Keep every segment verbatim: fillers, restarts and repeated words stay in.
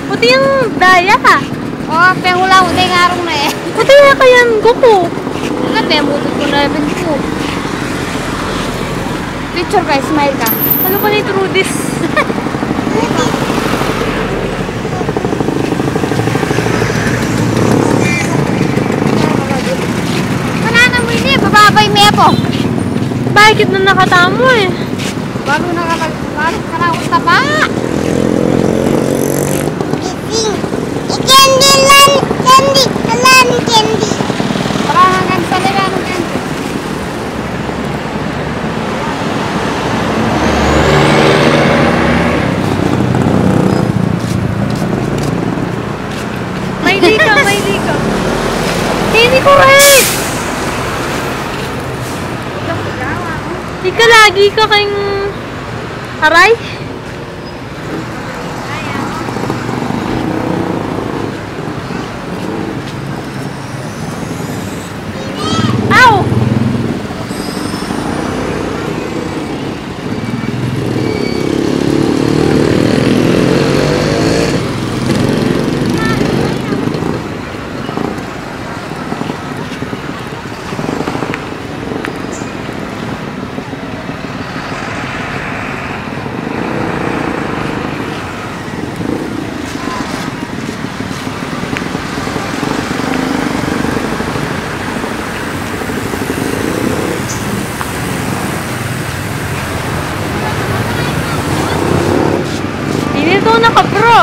Puti yung daya ka. Oh, pehula udah ngarung na eh. Puti ya kayan kuku. Ano pemutut ko na rin ko. Picture guys, smile ka. Ano pa na ito, Rudis? Kanana mo ini, bababay mo po. Bakit na nakatamo eh? Baru nakalag, baru karaos na pa. Candy lan, candy, lan candy. Parang hanggang sa nila ng candy. May di ka, may di ka. Hindi ko eh! Di ka lagi ka kayong haray? Ow! Ito naka-bro.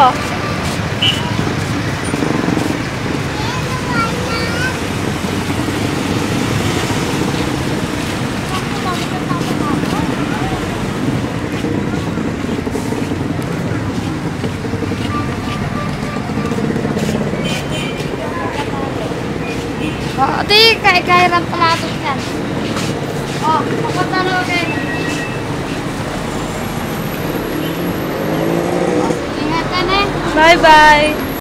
Oh, ito yung kaya-kairan palatos yan. Oh, papunta na ako kayo. Ingat ka na eh. Bye-bye.